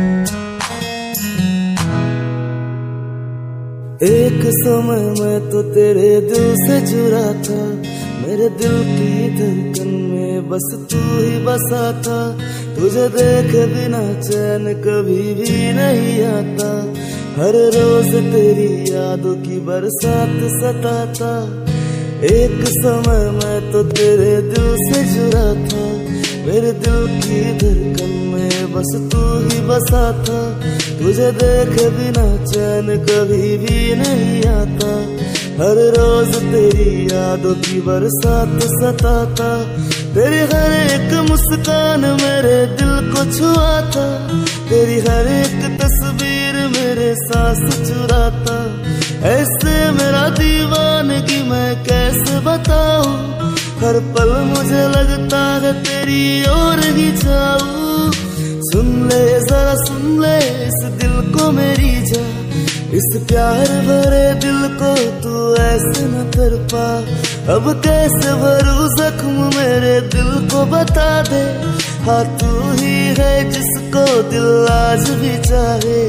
एक समय मैं तो तेरे दिल से जुड़ा था, मेरे दिल की धड़कन में बस तू ही बसा था। तुझे देखे बिना चैन कभी भी नहीं आता, हर रोज तेरी यादों की बरसात सताता। एक समय मैं तो तेरे दिल से जुड़ा था, मेरे दिल की धड़कन में बस तू ही बसा था। तुझे देखे बिना चैन कभी भी नहीं आता, हर रोज तेरी यादों की बरसात सताता। तेरी हर एक मुस्कान मेरे दिल को छुआता, तेरी हर एक तस्वीर मेरे सांस चुराता। ऐसे मेरा दीवानगी मैं कैसे बताऊं, हर पल मुझे लगता है तेरी ओर ही जाऊं। सुन ले जरा सुन ले इस दिल को मेरी जा, इस प्यार भरे दिल को तू ऐसे न तड़पा। अब कैसे भरूं जख्म मेरे दिल को बता दे, हाँ तू ही है जिसको दिल आज भी चाहे।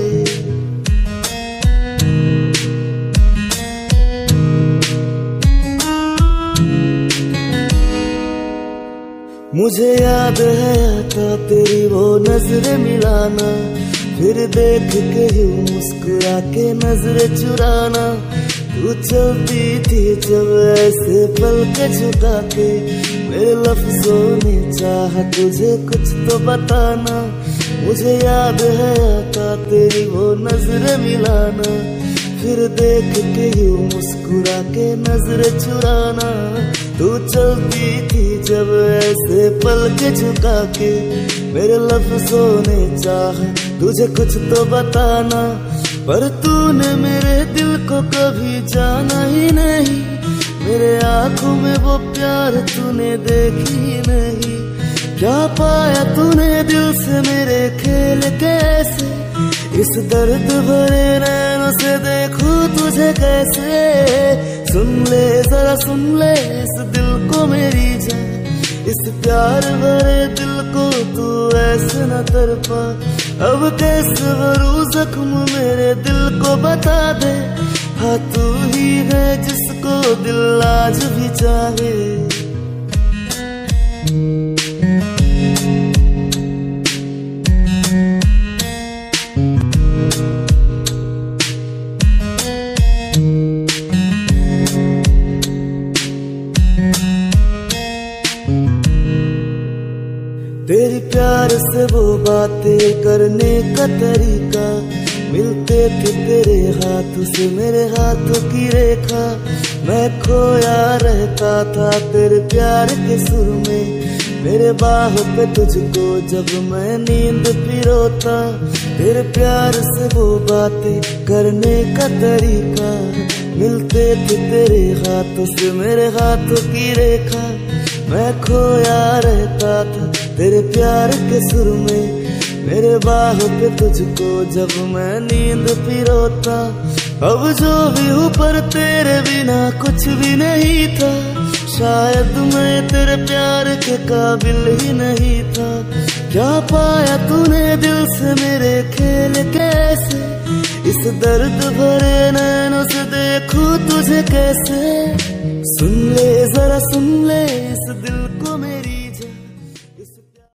मुझे याद है आता तेरी वो नजरें मिलाना, फिर देख के यूं मुस्कुरा के नजरें चुराना। तू चलती थी जब ऐसे पल के झुका के, मेरे लफ्जों ने चाहा तुझे कुछ तो बताना। मुझे याद है आता तेरी वो नजरें मिलाना, फिर देख के यूं मुस्कुरा के नजरें चुराना। तू चलती थी जब ऐसे पल के झुका के, मेरे लफ्जों ने चाहा तुझे कुछ तो बताना। पर तूने मेरे दिल को कभी जाना ही नहीं, मेरे आंखों में वो प्यार तूने देखी ही नहीं। क्या पाया तूने दिल से मेरे खेल कैसे, इस दर्द भरे नैनों से देखूं तुझे कैसे। सुन ले जरा सुन ले इस दिल को मेरी जान, इस प्यार भरे दिल को तू ऐसे न तड़पा। अब कैसे भरूं जख्म मेरे दिल को बता दे, हाँ तू ही है जिसको दिल आज भी चाहे। तेरी प्यार से वो बातें करने का तरीका, मिलते थे तेरे हाथों से मेरे हाथों की रेखा। मैं खोया रहता था तेरे प्यार के सुर में, मेरे बाहों पे तुझको जब मैं नींद पिरोता। तेरे प्यार से वो बातें करने का तरीका, मिलते थे तेरे हाथों से मेरे हाथों की रेखा। मैं खोया रहता था तेरे प्यार के सुर में, मेरे बाहों पे तुझको जब मैं नींद पिरोता। अब जो भी हूँ पर तेरे बिना कुछ भी नहीं था, शायद मैं तेरे प्यार के काबिल ही नहीं था। क्या पाया तूने दिल से मेरे खेल कैसे, इस दर्द भरे नैनों से देखूं तुझे कैसे। सुन ले जरा सुन ले इस दिल को मेरी जान,